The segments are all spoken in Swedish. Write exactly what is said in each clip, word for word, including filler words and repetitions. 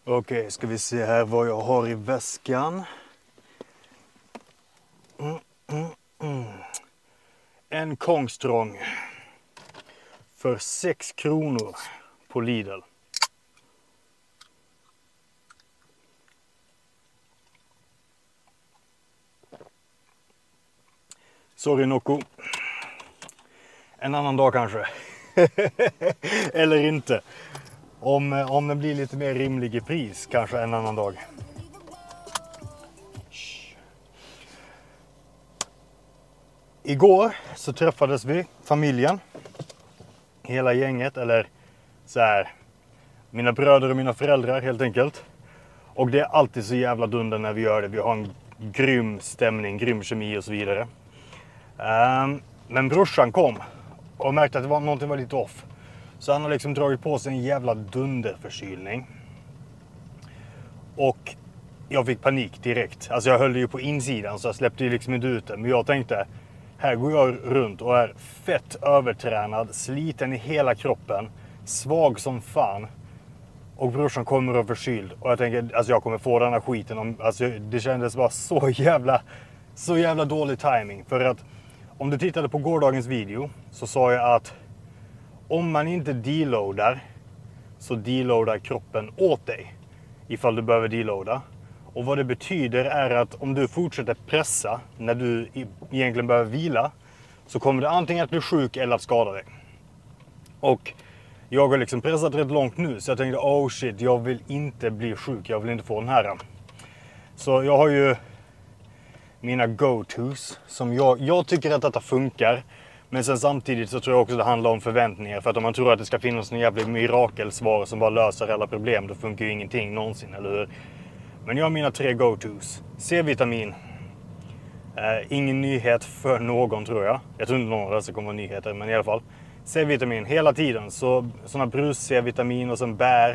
Okej, okay, ska vi se här vad jag har i väskan. Mm, mm, mm. En kongstrång för sex kronor på Lidl. Sorry Nocco. En annan dag kanske. Eller inte. Om, om den blir lite mer rimlig i pris, kanske en annan dag. Igår så träffades vi, familjen. Hela gänget, eller så här, mina bröder och mina föräldrar helt enkelt. Och det är alltid så jävla dunder när vi gör det. Vi har en grym stämning, grym kemi och så vidare. Um, men brorsan kom och märkte att det var, någonting var lite off. Så han har liksom dragit på sig en jävla dunderförkylning. Och jag fick panik direkt. Alltså jag höll ju på insidan så jag släppte ju liksom inte ut det. Men jag tänkte, här går jag runt och är fett övertränad, sliten i hela kroppen, svag som fan. Och brorsan kommer och förkyld. Och jag tänker, alltså jag kommer få den här skiten. Om, alltså det kändes bara så jävla, så jävla dålig timing. För att om du tittade på gårdagens video så sa jag att om man inte deloadar så deloadar kroppen åt dig. Ifall du behöver deloada. Och vad det betyder är att om du fortsätter pressa när du egentligen behöver vila så kommer du antingen att bli sjuk eller att skada dig. Och jag har liksom pressat rätt långt nu så jag tänkte oh shit, jag vill inte bli sjuk, jag vill inte få den här. Så jag har ju mina go-tos som jag, jag tycker att detta funkar. Men sen samtidigt så tror jag också det handlar om förväntningar. För att om man tror att det ska finnas en jävla mirakelsvar som bara löser alla problem, då funkar ju ingenting någonsin, eller hur? Men jag har mina tre go-tos. C-vitamin. Eh, ingen nyhet för någon tror jag. Jag tror inte någon av dessa kommer vara nyheter, men i alla fall. C-vitamin hela tiden. Så sådana brus-C-vitamin och sen bär.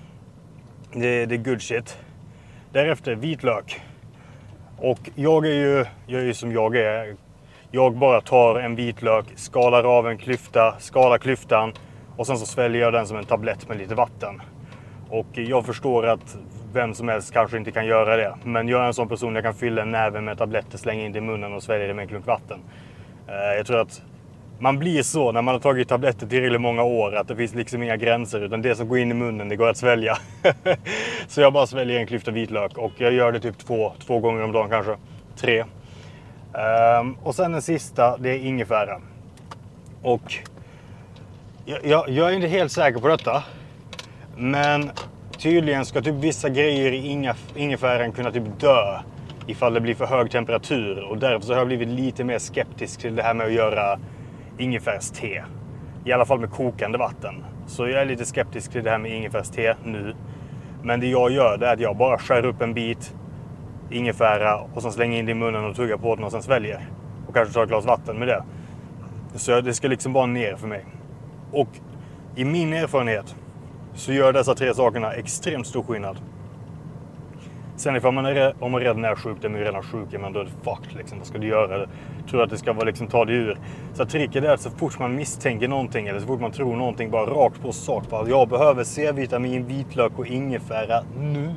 Det, det är good shit. Därefter vitlök. Och jag är ju, jag är ju som jag är. Jag bara tar en vitlök, skalar av en klyfta, skalar klyftan och sen så sväljer jag den som en tablett med lite vatten. Och jag förstår att vem som helst kanske inte kan göra det. Men jag är en sån person, jag kan fylla en näve med tabletter, slänga in det i munnen och svälja det med en klunk vatten. Jag tror att man blir så när man har tagit tabletter tillräckligt många år att det finns liksom inga gränser, utan det som går in i munnen, det går att svälja. Så jag bara sväljer en klyfta vitlök och jag gör det typ två, två gånger om dagen kanske. Tre. Um, och sen den sista, det är ingefära. Och jag, jag, jag är inte helt säker på detta. Men tydligen ska typ vissa grejer i ingef, ingefäran kunna typ dö ifall det blir för hög temperatur. Och därför så har jag blivit lite mer skeptisk till det här med att göra ingefärste. I alla fall med kokande vatten. Så jag är lite skeptisk till det här med ingefärste nu. Men det jag gör det är att jag bara skär upp en bit ingefära och sen slänger in det i munnen och tuggar på den och sen sväljer. Och kanske tar ett glas vatten med det. Så det ska liksom bara ner för mig. Och i min erfarenhet så gör dessa tre sakerna extremt stor skillnad. Sen ifall man är, om man redan är sjuk, det är man ju redan sjuk, men då är det fucked liksom. Vad ska du göra? Jag tror att det ska vara liksom ta det ur. Så tricket är att så fort man misstänker någonting eller så fort man tror någonting, bara rakt på sak. Bara, jag behöver C-vitamin, vitlök och ingefära nu.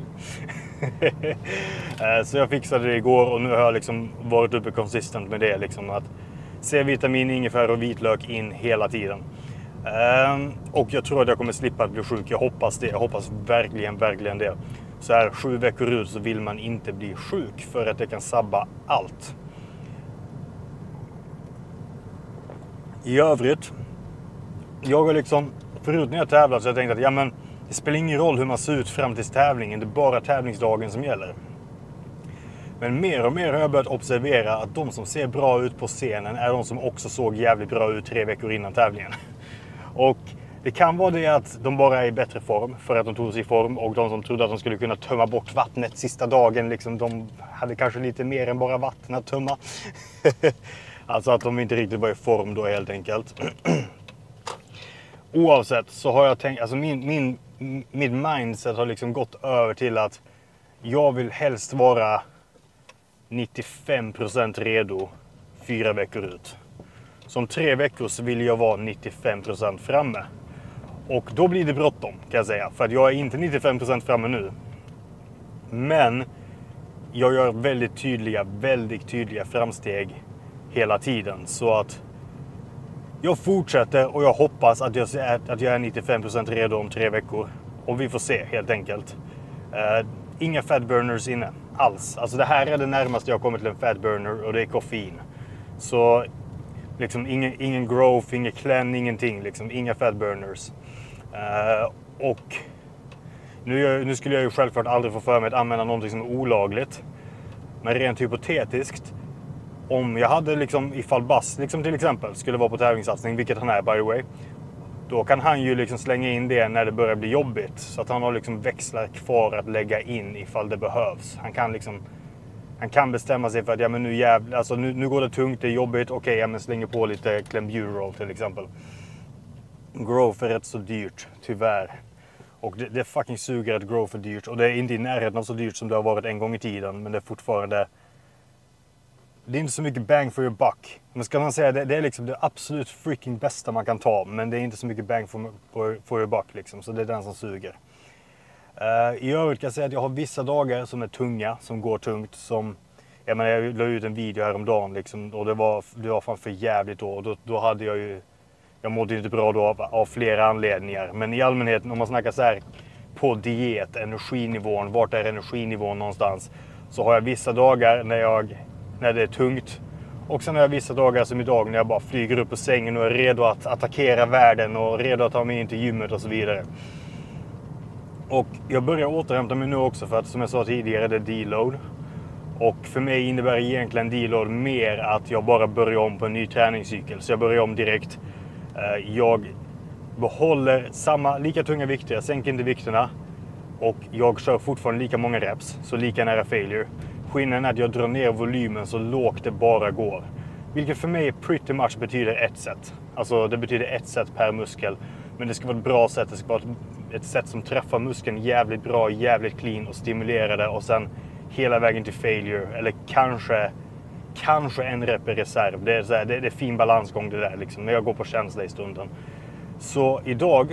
Så jag fixade det igår och nu har jag liksom varit uppe konsistent med det. Liksom, att C-vitamin, ingefära och vitlök in hela tiden. Um, och jag tror att jag kommer slippa att bli sjuk. Jag hoppas det. Jag hoppas verkligen, verkligen det. Så här sju veckor ut så vill man inte bli sjuk för att det kan sabba allt. I övrigt, jag har liksom, förut när jag tävlat så jag tänkte att ja men det spelar ingen roll hur man ser ut fram till tävlingen. Det är bara tävlingsdagen som gäller. Men mer och mer har jag börjat observera att de som ser bra ut på scenen är de som också såg jävligt bra ut tre veckor innan tävlingen. Och det kan vara det att de bara är i bättre form för att de tog sig i form. Och de som trodde att de skulle kunna tömma bort vattnet sista dagen, liksom, de hade kanske lite mer än bara vatten att tömma. Alltså att de inte riktigt var i form då helt enkelt. Oavsett så har jag tänkt, alltså min, min, mitt mindset har liksom gått över till att jag vill helst vara nittiofem procent redo fyra veckor ut. Som tre veckor så vill jag vara nittiofem procent framme. Och då blir det bråttom kan jag säga. För att jag är inte nittiofem procent framme nu. Men jag gör väldigt tydliga, väldigt tydliga framsteg hela tiden. Så att jag fortsätter och jag hoppas att jag är, att jag är nittiofem procent redo om tre veckor. Och vi får se helt enkelt. Uh, inga fat burners inne alls. Alltså det här är det närmaste jag har kommit till en fat burner och det är koffein. Så liksom ingen, ingen growth, ingen clean, ingenting. Liksom, inga fat burners. Uh, och nu, nu skulle jag ju självklart aldrig få för mig att använda någonting som är olagligt. Men rent hypotetiskt, om jag hade liksom ifall Bass liksom till exempel skulle vara på tävlingssatsning, vilket han är by the way, då kan han ju liksom slänga in det när det börjar bli jobbigt. Så att han har liksom växlar kvar att lägga in ifall det behövs. Han kan liksom han kan bestämma sig för att ja, men nu, jävla, alltså, nu, nu går det tungt, det är jobbigt. Okej, okay, ja, men slänger på lite Clenbuterol till exempel. Growth är rätt så dyrt, tyvärr. Och det, det fucking suger att growth är dyrt. Och det är inte i närheten av så dyrt som det har varit en gång i tiden. Men det är fortfarande... Det är inte så mycket bang for your buck. Men ska man säga, det, det är liksom det absolut freaking bästa man kan ta. Men det är inte så mycket bang for, for, for your buck liksom. Så det är den som suger. Uh, I övrigt kan jag säga att jag har vissa dagar som är tunga, som går tungt. Som, jag menar, jag la ut en video häromdagen liksom. Och det var, det var fan för jävligt då. Och då, då hade jag ju... Jag mådde inte bra då av, av flera anledningar. Men i allmänhet, om man snackar så här på diet, energinivån, vart är energinivån någonstans? Så har jag vissa dagar när, jag, när det är tungt. Och sen har jag vissa dagar som idag när jag bara flyger upp på sängen och är redo att attackera världen och redo att ta mig in till gymmet och så vidare. Och jag börjar återhämta mig nu också för att som jag sa tidigare, det är deload. Och för mig innebär egentligen deload mer att jag bara börjar om på en ny träningscykel. Så jag börjar om direkt. Jag behåller samma, lika tunga vikter, jag sänker inte vikterna. Och jag kör fortfarande lika många reps, så lika nära failure. Skillnaden är att jag drar ner volymen så lågt det bara går. Vilket för mig pretty much betyder ett set. Alltså det betyder ett set per muskel. Men det ska vara ett bra sätt, det ska vara ett, ett sätt som träffar muskeln jävligt bra, jävligt clean och stimulerar det. Och sen hela vägen till failure, eller kanske... Kanske en rep i reserv. Det är, så här, det, det är fin balansgång det där. Liksom, när jag går på känsla i stunden. Så idag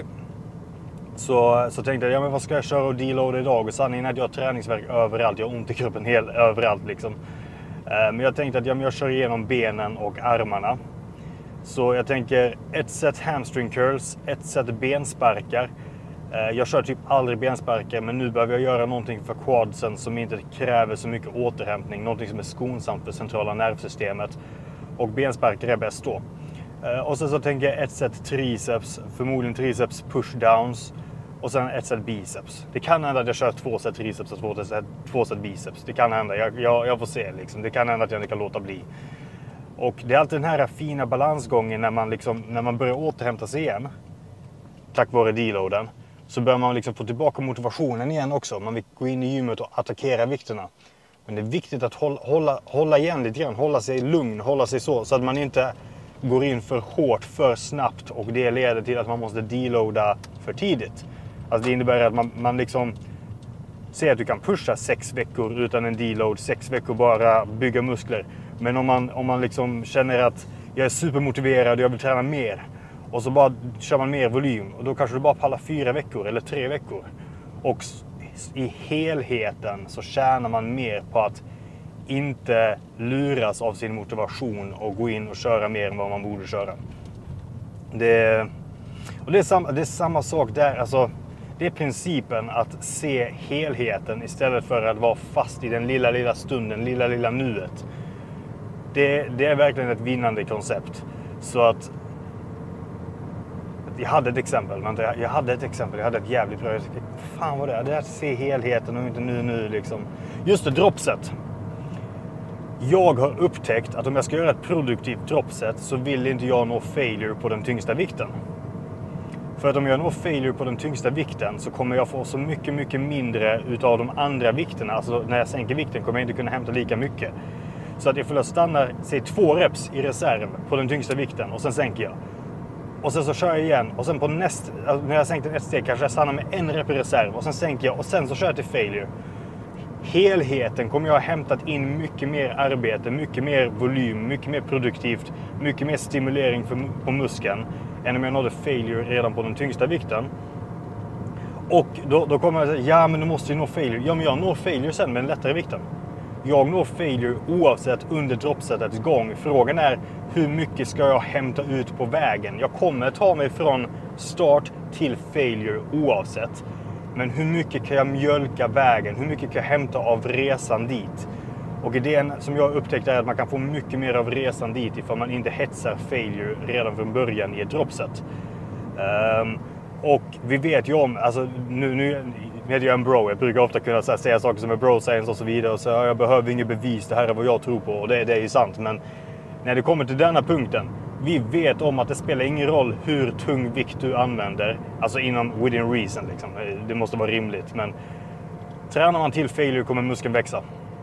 så, så tänkte jag, ja men vad ska jag köra och deloada idag? Och sanningen är att jag har träningsvärk överallt. Jag har ont i kroppen hel, överallt liksom. Uh, men jag tänkte att ja, men jag kör igenom benen och armarna. Så jag tänker ett set hamstring curls, ett set bensparkar. Jag kör typ aldrig bensparkar, men nu behöver jag göra någonting för quadsen som inte kräver så mycket återhämtning. Någonting som är skonsamt för centrala nervsystemet. Och bensparkar är bäst då. Och sen så tänker jag ett set triceps, förmodligen triceps pushdowns. Och sen ett set biceps. Det kan hända att jag kör två set triceps och två set, två set biceps. Det kan hända, jag, jag, jag får se liksom. Det kan hända att jag inte kan låta bli. Och det är alltid den här fina balansgången när man, liksom, när man börjar återhämta sig igen. Tack vare deloaden. Så bör man liksom få tillbaka motivationen igen också. Man vill gå in i gymmet och attackera vikterna. Men det är viktigt att hålla, hålla, hålla igen lite grann. Hålla sig lugn, hålla sig så. Så att man inte går in för hårt, för snabbt. Och det leder till att man måste deloada för tidigt. Alltså det innebär att man, man liksom... Säg att du kan pusha sex veckor utan en deload. Sex veckor bara bygga muskler. Men om man, om man liksom känner att jag är supermotiverad och jag vill träna mer. Och så bara kör man mer volym. Och då kanske du bara pallar fyra veckor eller tre veckor. Och i helheten så tjänar man mer på att inte luras av sin motivation och gå in och köra mer än vad man borde köra. Det, och det är samma, det är samma sak där. Alltså, det är principen att se helheten istället för att vara fast i den lilla, lilla stunden, lilla, lilla nuet. Det, det är verkligen ett vinnande koncept. Så att jag hade ett exempel, men jag hade ett exempel, jag hade ett jävligt bra. Fan vad det är, det är att se helheten och inte nu nu liksom. Just det, dropset. Jag har upptäckt att om jag ska göra ett produktivt dropset så vill inte jag nå failure på den tyngsta vikten. För att om jag når failure på den tyngsta vikten så kommer jag få så mycket, mycket mindre utav de andra vikterna. Alltså när jag sänker vikten kommer jag inte kunna hämta lika mycket. Så att jag stannar, säg två reps i reserv på den tyngsta vikten och sen sänker jag. Och sen så kör jag igen. Och sen på näst, när jag sänkt ett steg kanske jag stannar med en rep i reserv. Och sen sänker jag och sen så kör jag till failure. Helheten kommer jag ha hämtat in mycket mer arbete, mycket mer volym, mycket mer produktivt, mycket mer stimulering för, på muskeln än om jag nådde failure redan på den tyngsta vikten. Och då, då kommer jag säga, ja men du måste ju nå failure. Ja men jag når failure sen med den lättare vikten. Jag når failure oavsett under droppsetets gång. Frågan är hur mycket ska jag hämta ut på vägen. Jag kommer ta mig från start till failure oavsett. Men hur mycket kan jag mjölka vägen? Hur mycket kan jag hämta av resan dit? Och idén som jag upptäckte är att man kan få mycket mer av resan dit ifall man inte hetsar failure redan från början i ett droppset. Um, och vi vet ju om, alltså nu, nu är jag en bro, jag brukar ofta kunna här, säga saker som är bro science och så vidare. Och så, ja, jag behöver inget bevis, det här är vad jag tror på och det, det är ju sant. Men när det kommer till denna punkten, vi vet om att det spelar ingen roll hur tung vikt du använder. Alltså inom within reason liksom. Det måste vara rimligt. Men tränar man till failure kommer muskeln växa.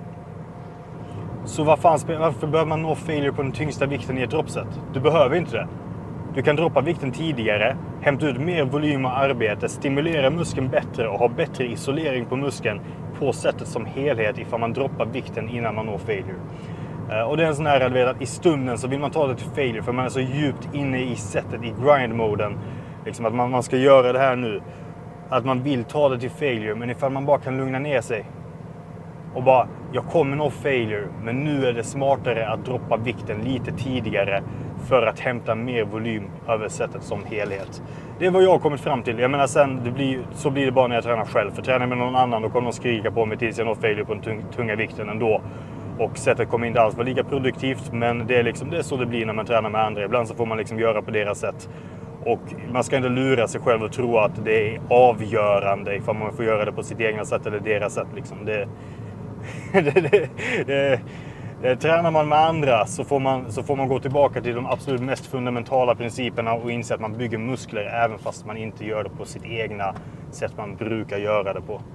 Så vad fan, varför behöver man nå failure på den tyngsta vikten i ett droppset? Du behöver inte det. Du kan droppa vikten tidigare, hämta ut mer volym och arbete, stimulera muskeln bättre och ha bättre isolering på muskeln på sättet som helhet ifall man droppar vikten innan man når failure. Och det är en sån här, vet, att i stunden så vill man ta det till failure för man är så djupt inne i sättet, i grind-moden. Liksom att man, man ska göra det här nu. Att man vill ta det till failure, men ifall man bara kan lugna ner sig. Och bara, jag kommer nå failure, men nu är det smartare att droppa vikten lite tidigare för att hämta mer volym över sättet som helhet. Det är vad jag har kommit fram till. Jag menar sen, det blir, så blir det bara när jag tränar själv. För tränar jag med någon annan, då kommer de skrika på mig tills jag når failure på den tung, tunga vikten ändå. Och sättet kommer inte alls vara lika produktivt, men det är, liksom, det är så det blir när man tränar med andra. Ibland så får man liksom göra på deras sätt. Och man ska inte lura sig själv och tro att det är avgörande ifall man får göra det på sitt egna sätt eller deras sätt. Liksom. Det, det, det, det, det, tränar man med andra så får, man, så får man gå tillbaka till de absolut mest fundamentala principerna och inse att man bygger muskler även fast man inte gör det på sitt egna sätt man brukar göra det på.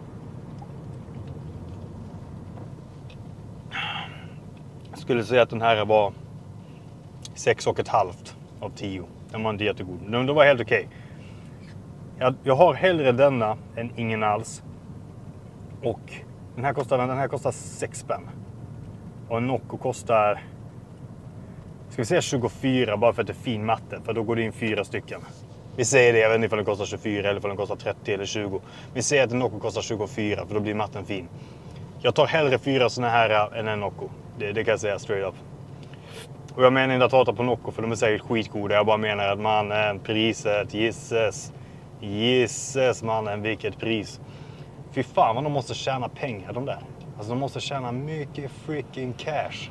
Jag skulle säga att den här var sex och ett halvt av tio. Den var inte jättegod. Men det var helt okej. Jag, jag har hellre denna än ingen alls. Och den här kostar, den här kostar sex spänn. Och en Nocco kostar, ska vi säga tjugofyra bara för att det är fin matte. För då går det in fyra stycken. Vi säger det, jag vet inte om den kostar tjugofyra eller om den kostar trettio eller tjugo. Vi säger att en Nocco kostar tjugofyra för då blir matten fin. Jag tar hellre fyra såna här än en Nocco. Det, det kan jag säga straight up. Och jag menar inte att hata på Nocco för de är säkert skitgoda. Jag bara menar att man, eh, priset, gisses, gisses mannen, vilket pris. Fy fan vad de måste tjäna pengar de där. Alltså de måste tjäna mycket freaking cash.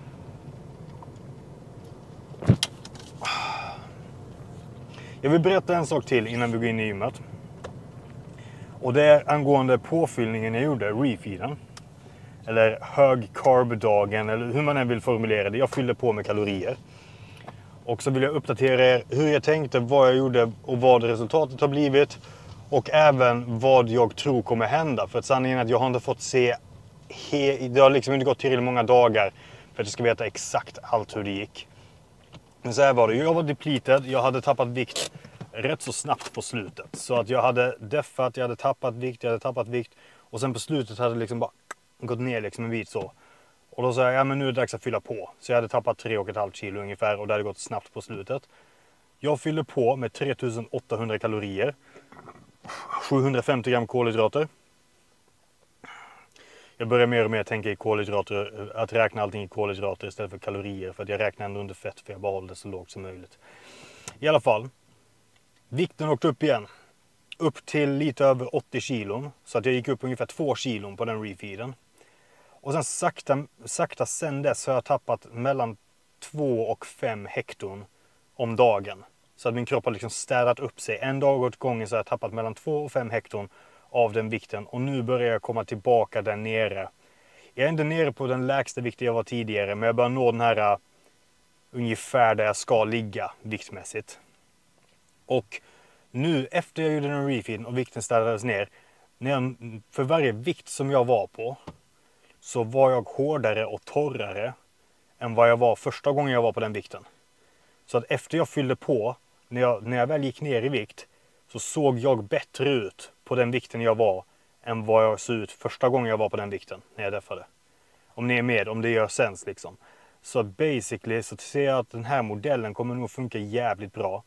Jag vill berätta en sak till innan vi går in i gymmet. Och det är angående påfyllningen jag gjorde, refeeden. Eller hög carb-dagen, eller hur man än vill formulera det. Jag fyllde på med kalorier. Och så vill jag uppdatera er hur jag tänkte, vad jag gjorde och vad resultatet har blivit. Och även vad jag tror kommer hända. För att sanningen är att jag har inte fått se, he- det har liksom inte gått tillräckligt många dagar för att jag ska veta exakt allt hur det gick. Men så här var det, jag var depleted, jag hade tappat vikt rätt så snabbt på slutet. Så att jag hade deffat, jag hade tappat vikt, jag hade tappat vikt. Och sen på slutet hade det liksom bara gått ner liksom en bit så. Och då sa jag, ja men nu är det dags att fylla på. Så jag hade tappat tre och ett halvt kilo ungefär och det hade gått snabbt på slutet. Jag fyllde på med tre tusen åttahundra kalorier. sjuhundrafemtio gram kolhydrater. Jag börjar mer och mer tänka i kolhydrater, att räkna allting i kolhydrater istället för kalorier. För att jag räknar ändå under fett för jag bara håller det så lågt som möjligt. I alla fall, vikten åkte upp igen. Upp till lite över åttio kilon. Så att jag gick upp ungefär två kilon på den refeeden. Och sen sakta, sakta sen dess har jag tappat mellan två och fem hekton om dagen. Så att min kropp har liksom städat upp sig. En dag åt gången så har jag tappat mellan två och fem hekton av den vikten. Och nu börjar jag komma tillbaka där nere. Jag är inte nere på den lägsta vikten jag var tidigare. Men jag börjar nå den här uh, ungefär där jag ska ligga viktmässigt. Och nu efter jag gjorde den refeeden och vikten städades ner. När jag, för varje vikt som jag var på så var jag hårdare och torrare än vad jag var första gången jag var på den vikten. Så att efter jag fyllde på, när jag, när jag väl gick ner i vikt, så såg jag bättre ut på den vikten jag var än vad jag såg ut första gången jag var på den vikten när jag deffade. Om ni är med, om det gör sens liksom. Så basically så ser jag att den här modellen kommer nog funka jävligt bra.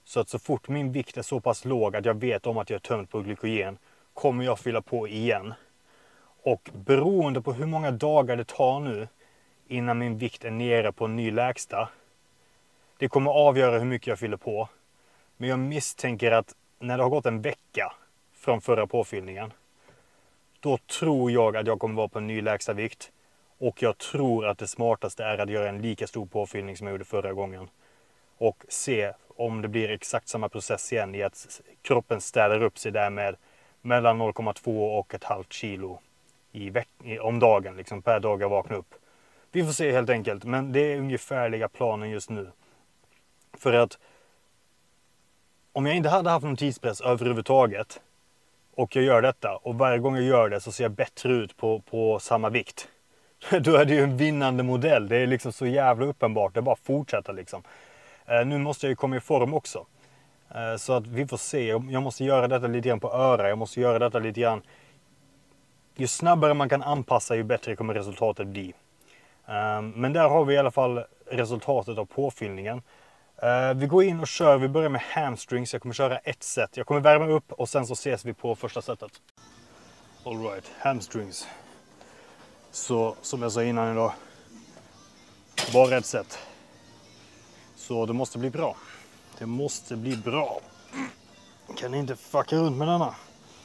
Så att så fort min vikt är så pass låg att jag vet om att jag är tömd på glykogen kommer jag fylla på igen. Och beroende på hur många dagar det tar nu innan min vikt är nere på en ny lägsta. Det kommer avgöra hur mycket jag fyller på. Men jag misstänker att när det har gått en vecka från förra påfyllningen. Då tror jag att jag kommer vara på en ny lägsta vikt. Och jag tror att det smartaste är att göra en lika stor påfyllning som jag gjorde förra gången. Och se om det blir exakt samma process igen i att kroppen ställer upp sig där med mellan noll komma två och ett halvt kilo i veck- om dagen, liksom per dag jag vaknar upp. Vi får se helt enkelt, men det är ungefärliga planen just nu. För att om jag inte hade haft någon tidspress överhuvudtaget och jag gör detta och varje gång jag gör det så ser jag bättre ut på, på samma vikt. Då är det ju en vinnande modell. Det är liksom så jävla uppenbart. Det är bara att fortsätta liksom. Eh, nu måste jag ju komma i form också. Eh, så att vi får se. Jag måste göra detta lite grann på öra. Jag måste göra detta lite grann. Ju snabbare man kan anpassa ju bättre kommer resultatet bli. Eh, men där har vi i alla fall resultatet av påfyllningen. Uh, vi går in och kör, vi börjar med hamstrings, jag kommer köra ett set. Jag kommer värma upp och sen så ses vi på första setet. Alright, hamstrings. Så som jag sa innan idag, bara ett set. Så det måste bli bra. Det måste bli bra. Kan inte fucka runt med denna.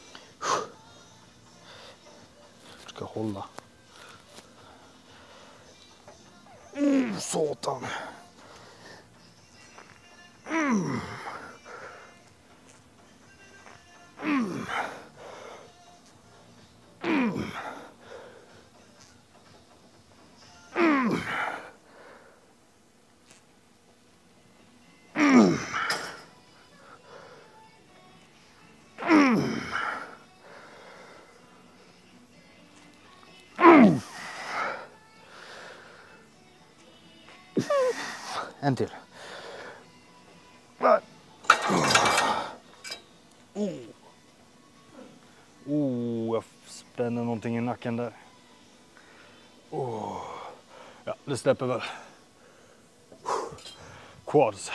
Jag ska hålla. Mm, satan. Mm. Mm. Mm. Mm. Mm. Mm. En till. Oh. Oh, jag spänner någonting i nacken där. Oh. Ja, det släpper väl. Quads.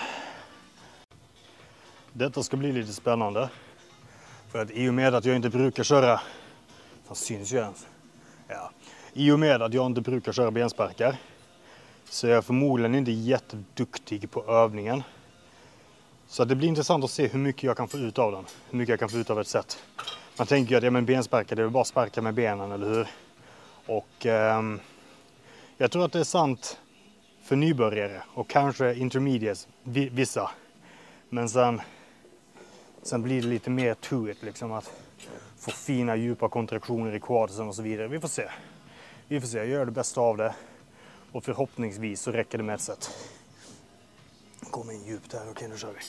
Detta ska bli lite spännande. För att i och med att jag inte brukar köra... Vad syns ju ens? Ja. I och med att jag inte brukar köra bensparkar så är jag förmodligen inte jätteduktig på övningen. Så det blir intressant att se hur mycket jag kan få ut av den. Hur mycket jag kan få ut av ett sätt. Man tänker ju att ja, men bensparkar, det är bara sparka med benen, eller hur? Och eh, jag tror att det är sant för nybörjare och kanske intermediates, vissa. Men sen, sen blir det lite mer to it, liksom att få fina djupa kontraktioner i quadsen och så vidare. Vi får se. Vi får se, jag gör det bästa av det. Och förhoppningsvis så räcker det med ett sätt. Kom in djupt här, okej nu kör vi.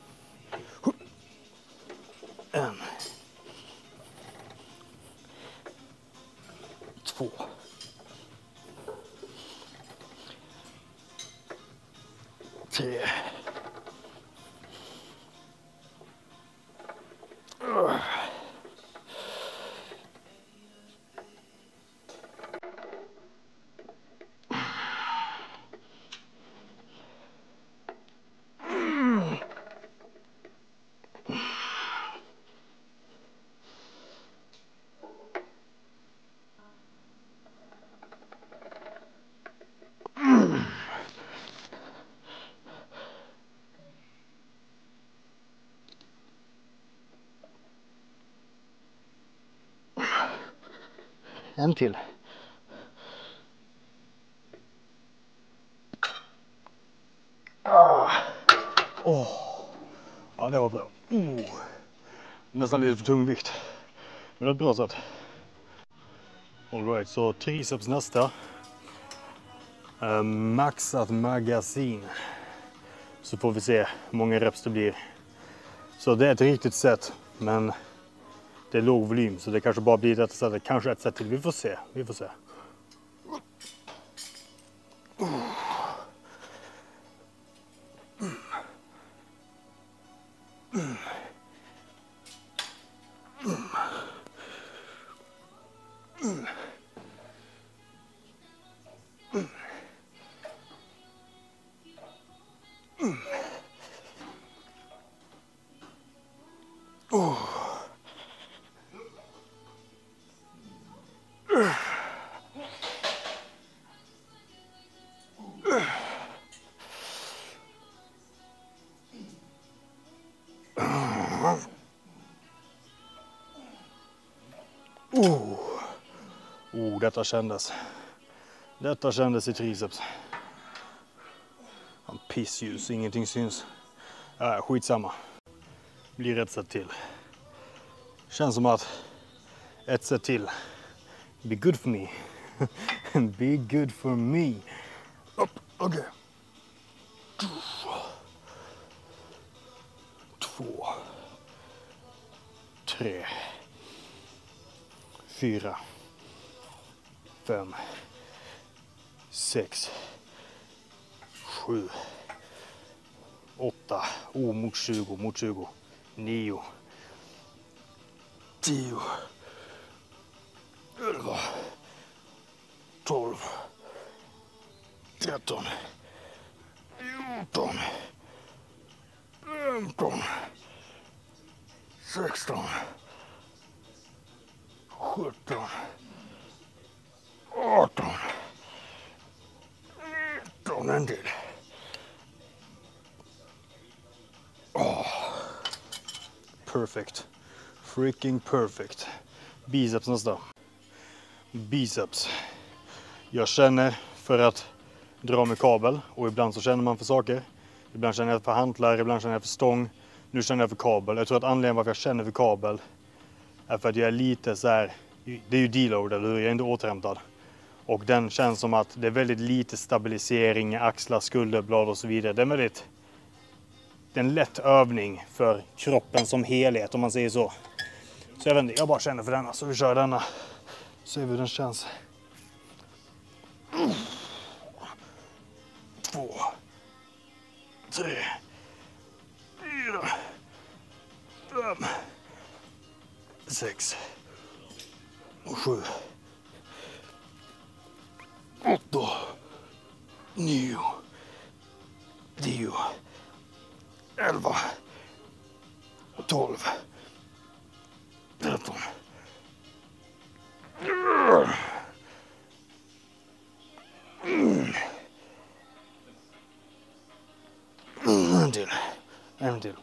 En. Två. Tre. Uh. En till. Ah. Oh. Ja, det var bra. Oh. Nästan lite för tung vikt. Men det är ett bra sätt. All right, så triceps nästa. Uh, maxat magasin. Så får vi se hur många reps det blir. Så det är ett riktigt sätt, men det är låg volym, så det kanske bara blir detta sättet. Kanske ett sätt till. Vi får se. Vi får se. detta kändes. Detta kändes i triceps. Han pissljus, ingenting syns. Äh, skitsamma. Blir ett sätt till. Känns som att ett sätt till. Be good for me. Be good for me. Upp, okej. Okay. Två. Tre. Fyra. Fem. Sex. Sju. Åtta. Oh, mot tjugo, mot tjugo. Nio. Tio. Elva. Tolv. Tretton. Fjorton. Femton. Sexton. Sjutton. Arton. Nitton. En till. Oh. Perfect. Freaking perfect. Biceps nästa. Biceps. Jag känner för att dra med kabel och ibland så känner man för saker. Ibland känner jag för hantlar, ibland känner jag för stång. Nu känner jag för kabel. Jag tror att anledningen varför jag känner för kabel är för att jag är lite så här. Det är ju deload, eller hur? Jag är inte återhämtad. Och den känns som att det är väldigt lite stabilisering, axlar, skulderblad och så vidare. Det är väldigt, det är en lätt övning för kroppen som helhet om man säger så. Så jag vet inte, jag bara känner för denna, så vi kör denna. Se hur den känns. Två. Tre. Fyra. Fem. Sex. Och sju. Åtta. Nio. Tio. Elva. Tolv. Tretton. Mm. En till. En till.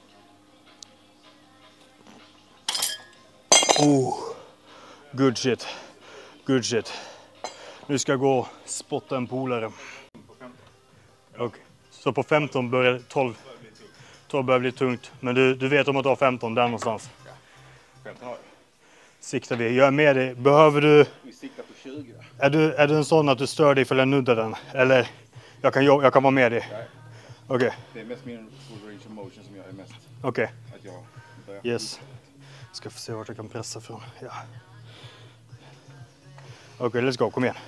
Oh. Good shit. Good shit. Nu ska jag gå och spotta en polare. Okay. Så på femton börjar tolv. tolv börjar bli tungt. Men du, du vet om att du har femton där någonstans. Ja. femton har jag. Siktar vi. Jag är med dig. Behöver du... Vi siktar på tjugo. Är du, är du en sån att du stör dig för att nudda den? Eller jag kan, jag kan vara med dig? Nej. Okej. Okay. Det är mest min full range of motion som jag är mest. Okej. Okay. Att jag börjar. Yes. Ska få se vart jag kan pressa från. Ja. Okej, okay, let's go. Kom igen.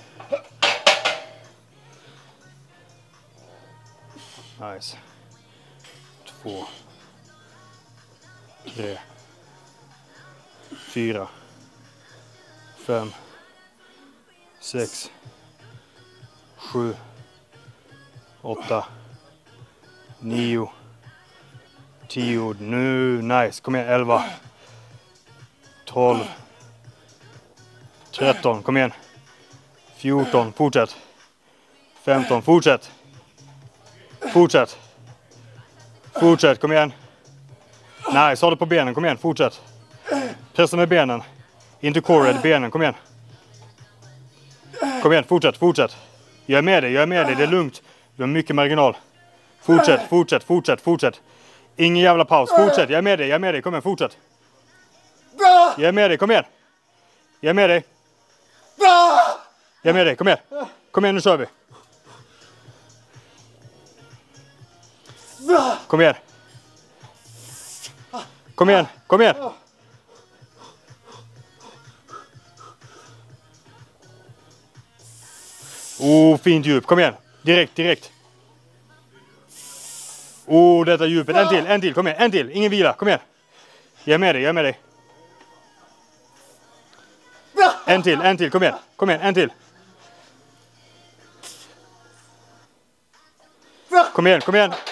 Nice. Två. Tre. Fyra. Fem. Sex. Sju. Åtta. Nio. Tio. Nu. Nice. Kom igen. Elva. Tolv. Tretton. Kom igen. Fjorton. Fortsätt. Femton. Fortsätt. Fortsätt. Fortsätt. Kom igen. Nice. Ha det på benen. Kom igen. Fortsätt. Pressa med benen. Inte core, benen. Kom igen. Kom igen. Fortsätt. Fortsätt. Jag är med dig. Jag är med dig. Det är lugnt. Du har mycket marginal. Fortsätt. Fortsätt. Fortsätt. Fortsätt. Ingen jävla paus. Fortsätt. Jag är med dig. Jag är med dig. Kom igen. Fortsätt. Jag är med dig. Kom igen. Jag är med dig. Jag är med dig. Kom igen. Kom igen. Nu kör vi. Kom igen. Kom igen. Kom igen. Oh, fint djup. Kom igen. Direkt, direkt. Oh, detta djupet. En till, en till. Kom igen. En till. Ingen vila. Kom igen. Jag är med dig. Jag är med dig. En till, en till. Kom igen. Kom igen. En till. Kom igen, kom igen.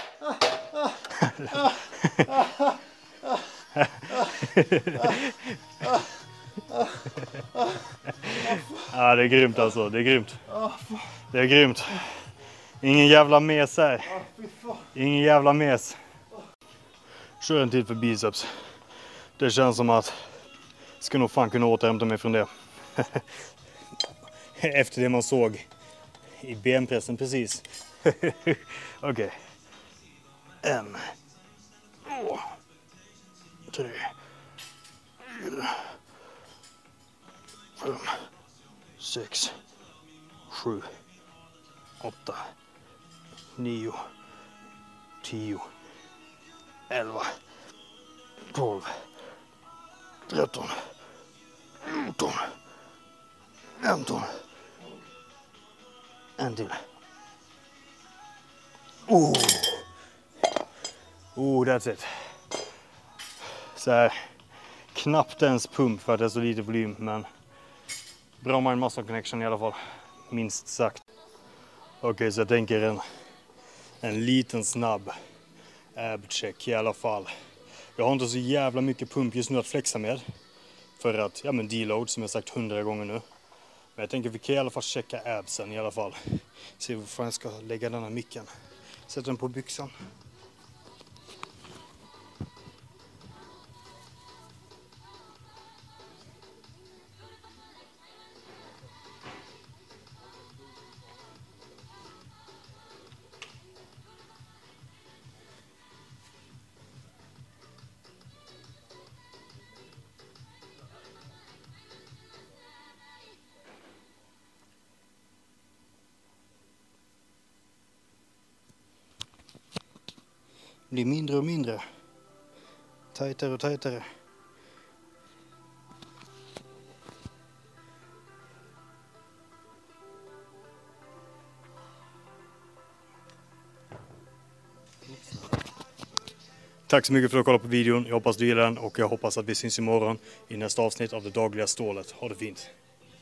Ja, det är grymt alltså. Det är grymt. Det är grymt. Ingen jävla mes här. Ingen jävla mes. Kör en till för biceps. Det känns som att jag ska nog fan kunna återhämta mig från det. efter det man såg i benpressen precis. Okej. Okay. En, två, tre, fyra, fem, sex, sju, åtta, nio, tio, elva, tolv, tretton, fjorton, femton. En till. Oh. Oh, that's it. Så här, knappt ens pump för att det är så lite volym, men bra mind muscle connection i alla fall, minst sagt. Okej, okay, så jag tänker en, en liten snabb ab check i alla fall. Jag har inte så jävla mycket pump just nu att flexa med, för att, ja men deload som jag sagt hundra gånger nu. Men jag tänker vi kan i alla fall checka absen i alla fall. Se hur fan jag ska lägga denna micken. Sätta den på byxan. Blir mindre och mindre. Tajtare och tajtare. Tack så mycket för att du kollade på videon. Jag hoppas du gillar den och jag hoppas att vi syns imorgon i nästa avsnitt av Det Dagliga Stålet. Ha det fint.